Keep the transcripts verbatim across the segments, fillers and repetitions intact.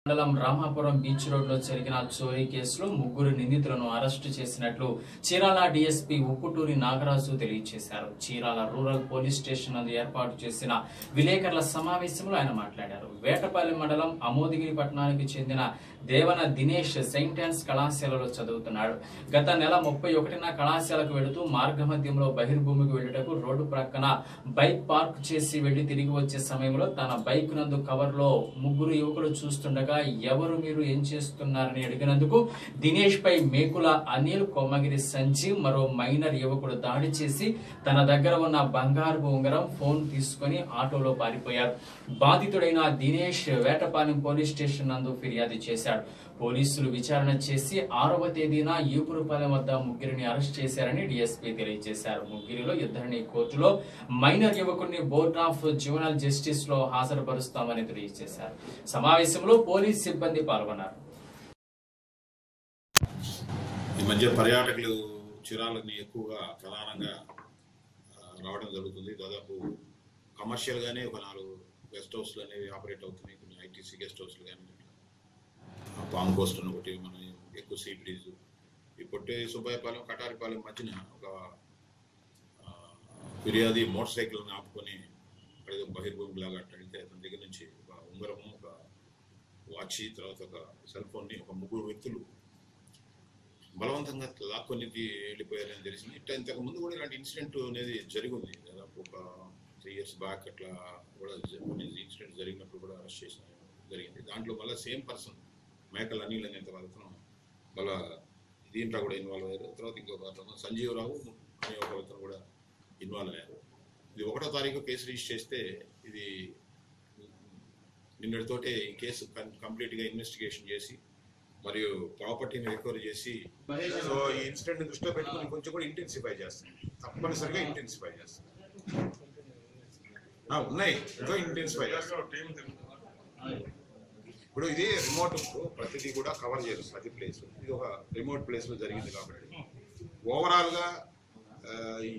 మండలం Ramapuram beach road లో జరిగిన చోరీ కేసులో ముగ్గురు నిందితులను అరెస్టు చేసినట్లు చీరాల డీఎస్పీ ఉప్పుటూరి నాగరాజు తెలియజేశారు. చీరాల రూరల్ పోలీస్ స్టేషన్ నందు ఏర్పాటు చేసిన విలేకరుల సమావేశంలో ఆయన మాట్లాడారు. వేటపల్లి మండలం అమోదిగిరి పట్టణానికి చెందిన దేవన దినేష్ సెయింట్ ఆన్స్ కళాశాలలో చదువుతున్నాడు. గత నెల ముప్పై ఒకటిన కళాశాలకు వెళుతూ మార్గమధ్యంలో బహిర్భూమికి వెళ్లుటకు రోడ్డు ప్రక్కన బైక్ పార్క్ చేసి వెళ్లి తిరిగి వచ్చే సమయంలో తన బైక్ నందు కవర్ లో ముగ్గురు యువకులు చూస్తుండగా ఎవరు మీరు ఏం చేస్తున్నారని అడిగినందుకు దినేష్ పై మేకుల అనిల్, కొమ్మగిరి సంజీవ్, మరో మైనర్ యువకుడు దాడి చేసి తన దగ్గర ఉన్న బంగారు ఉంగరం, ఫోన్ తీసుకుని ఆటోలో పారిపోయారు. బాధితుడైన దినేష్ వేటపాలెం పోలీస్ స్టేషన్ నందు ఫిర్యాదు చేశారు. పోలీసులు విచారణ చేసి ఆరవ తేదీన ఈపురుపాలెం వద్ద ముగ్గురిని అరెస్ట్ చేశారని డీఎస్పీ తెలియజేశారు. ముగ్గురిలో ఇద్దరిని కోర్టులో, మైనర్ యువకుడిని బోర్డ్ ఆఫ్ జ్యువెనల్ జస్టిస్ లో హాజరుపరుస్తామని తెలియజేశారు. సమావేశంలో పోలీస్ సిబ్బంది పాల్గొన్నారు. ఈ మధ్య పర్యాటకులు చీరాలని ఎక్కువగా ప్రధానంగా రావడం జరుగుతుంది. దాదాపు కమర్షియల్ గానే ఒక నాలుగు గెస్ట్ హౌస్లు అనేవి ఆపరేట్ అవుతున్నాయి. కొన్ని ఐటీసీ గెస్ట్ హౌస్లు కానీ, పామ్ కోస్ట్ అని ఒకటి, మన ఎక్కువ సీ బ్రీజ్, ఈ పొట్టే సుబ్బాయపాలెం కటారిపాలెం మధ్యన ఒక ఫిర్యాది మోటార్ సైకిల్ని ఆపుకొని అక్కడ బహిర్భూమి లాగా అట్లయితే అతని దగ్గర నుంచి ఒక ఉంగరము, ఒక వాచ్, తర్వాత ఒక సెల్ ఫోన్ని ఒక ముగ్గురు వ్యక్తులు బలవంతంగా లాక్కొని వెళ్ళిపోయారని తెలిసింది. ఇట్లా ఇంతకు ముందు కూడా ఇలాంటి ఇన్సిడెంట్ అనేది జరిగింది. దాదాపు ఒక త్రీ ఇయర్స్ బ్యాక్ అట్లా కూడా కొన్ని ఇన్సిడెంట్ జరిగినప్పుడు కూడా అరెస్ట్ చేసిన జరిగింది. దాంట్లో మళ్ళీ సేమ్ పర్సన్ మేకల్ అనిల్ అనే అతను మళ్ళా దీంట్లో కూడా ఇన్వాల్వ్ అయ్యారు. తర్వాత ఇంకొక అతను సంజీవ్ రావు అనే ఒక అతను కూడా ఇన్వాల్వ్ అయ్యారు. ఇది ఒకటో తారీఖు కేసు రిజిస్టర్ చేస్తే ఇది నిన్నటితోటే ఈ కేసు కంప్లీట్గా ఇన్వెస్టిగేషన్ చేసి మరియు ప్రాపర్టీని రికవరీ చేసి, సో ఈ ఇన్సిడెంట్ దృష్టిలో పెట్టుకుని కొంచెం కూడా ఇంటెన్సిఫై చేస్తాం, తప్పనిసరిగా ఇంటెన్సిఫై చేస్తాం. ఉన్నాయి ఇంకా ఇంటెన్సిఫై చేస్తాం. ఇప్పుడు ఇది రిమోట్, ప్రతిదీ కూడా కవర్ చేయరు ప్రతి ప్లేస్. ఇది ఒక రిమోట్ ప్లేస్లో జరిగింది కాబట్టి ఓవరాల్గా ఈ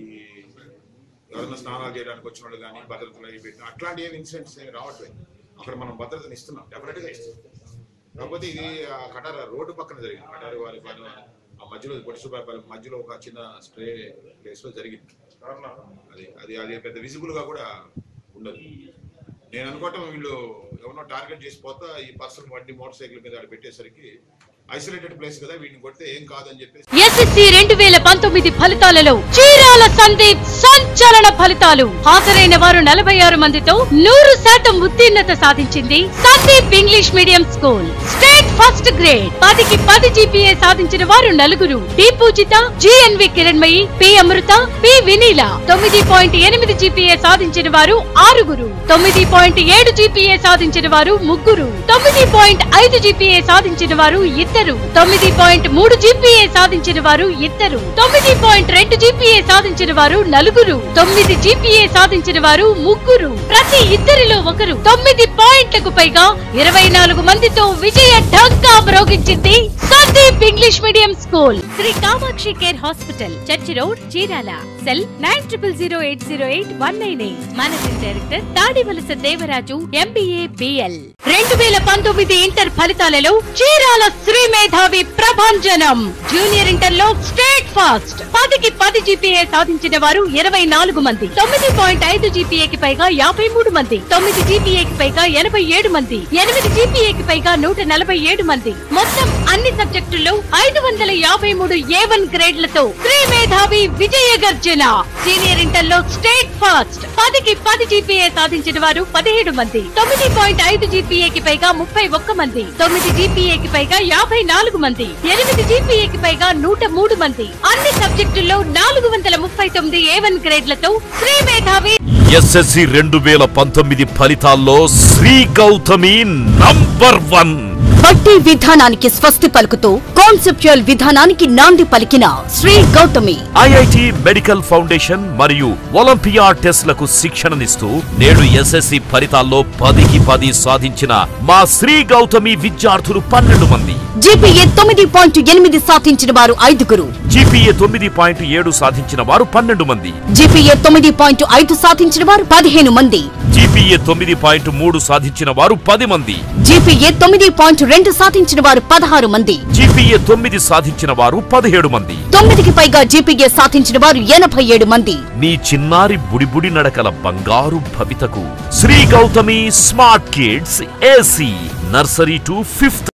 ఎవరైనా స్నానాలు చేయడానికి వచ్చిన వాళ్ళు కానీ భద్రతలు అవి పెట్టిన అట్లాంటి ఏమి ఇన్సిడెంట్స్ ఏమి రావట్లేదు. అక్కడ మనం భద్రతను ఇస్తున్నాం, డెఫినెట్గా ఇస్తున్నాం. కాకపోతే ఇది కటార రోడ్డు పక్కన జరిగింది. కటారి వారి పని ఆ మధ్యలో పొడిసుబాపాలెం మధ్యలో ఒక చిన్న స్ట్రే ప్లేస్లో జరిగింది. అది అది అది పెద్ద విజిబుల్గా కూడా ఉండదు. నేను అనుకోవటం వీళ్ళు ఎవరినో టార్గెట్ చేసి పోతా ఈ పర్సన్ వంటి మోటార్ సైకిల్ మీద పెట్టేసరికి ఐసోలేటెడ్ ప్లేస్ కదా, వీటిని కొడితే ఏం కాదని చెప్పేసి ఎస్ఎస్సి రెండు వేల పంతొమ్మిది ఫలితాలలో చీరాల సందీప్ సంచలన ఫలితాలు. హాజరైన వారు నలభై ఆరు మందితో నూరు శాతం ఉత్తీర్ణత సాధించింది Sandeep English medium school. State first grade పదికి పది జీపీఏ సాధించిన వారు నలుగురు. D Poojitha, GNV Kiranmayi, P Amrutha, P Vineela. తొమ్మిది పాయింట్ ఎనిమిది జీపీఏ సాధించిన వారు ఆరుగురు. తొమ్మిది పాయింట్ ఏడు జీపీఏ సాధించిన వారు ముగ్గురు. తొమ్మిది పాయింట్ ఐదు జీపీఏ సాధించిన వారు ఇద్దరు. తొమ్మిది పాయింట్ మూడు జీపీఏ సాధించిన వారు ఇద్దరు. తొమ్మిది పాయింట్ రెండు జీపీఏ సాధించిన వారు నలుగురు. తొమ్మిది జీపీఏ సాధించిన వారు ముగ్గురు. ప్రతి ఇద్దరిలో ఒకరు. తొమ్మిది పాయింట్లకు పైగా ఇరవై నాలుగు మందితో విజయ ఢంకా మ్రోగించింది Sandeep English medium school. Shri Kamakshi care hospital, church road, Chirala. Cell nine triple zero eight zero eight one nine eight. Managing director Tadivalasa Devaraju, MBA, BL. రెండు వేల పంతొమ్మిది ఇంటర్ ఫలితాలలో చీరాల శ్రీ మేధావి ప్రభంజనం. జూనియర్ ఇంటర్ లో స్టేట్ ఫాస్ట్ పదికి పది జీపీఏ సాధించిన వారు ఇరవై నాలుగు మంది. తొమ్మిది పాయింట్ ఐదు జీపీఏకి పైగా యాభై మూడు మంది. తొమ్మిది జీపీఏకి పైగా ఎనభై ఏడు మంది. ఎనిమిది జీపీఏకి పైగా నూట నలభై ఏడు మంది. మొత్తం అన్ని సబ్జెక్టుల్లో ఐదు వందల యాభై మూడు ఏ వన్ గ్రేడ్లతో శ్రీ మేధావి విజయ గర్జన. సీనియర్ ఇంటర్ లో స్టేట్ ఫాస్ట్ పదికి పది జీపీఏ సాధించిన వారు పదిహేడు మంది. తొమ్మిది పాయింట్ ఐదు జీపీఏకి పైగా ముప్పై ఒక్క మంది. తొమ్మిది జీపీఏకి పైగా యాభై నాలుగు మంది. ఎనిమిది జీపీఏకి పైగా నూట మూడు మంది. అన్ని సబ్జెక్టుల్లో నాలుగు వందల ముప్పై తొమ్మిది ఏ వన్ గ్రేడ్లతో శ్రీ మేధావి. ఎస్ఎస్సి రెండు వేల పంతొమ్మిది ఫలితాల్లో శ్రీ గౌతమి నంబర్ వన్. బట్టి విధానానికి స్వస్తి పలుకుతూ కాన్సెప్చువల్ విధానానికి నాంది పలికిన Shri Gautami IIT medical foundation మరియు ఒలింపియా టెస్ట్లకు శిక్షణనిస్తూ నేడు ఎస్ఎస్సి ఫలితాల్లో పదికి పది సాధించిన మా శ్రీ గౌతమి విద్యార్థులు పన్నెండు మంది, జీపీఏ తొమ్మిది పాయింట్ ఎనిమిది సాధించిన వారు ఐదుగురు, జీపీఏ తొమ్మిది పాయింట్ ఏడు సాధించిన వారు పన్నెండు మంది, జీపీఏ తొమ్మిది పాయింట్ ఐదు సాధించిన వారు పదిహేను మంది, జీపీఏ తొమ్మిది పాయింట్ మూడు సాధించిన వారు పది మంది, జీపీఏ తొమ్మిది పాయింట్ రెండు సాధించిన వారు పదహారు మంది, జీపీఏ తొమ్మిది సాధించిన వారు పదిహేడు మంది, తొమ్మిదికి పైగా జీపీఏ సాధించిన వారు ఎనభై ఏడు మంది. నీ చిన్నారి బుడిబుడి నడకల బంగారు భవితకు Shri Gautami smart kids AC nursery to fifth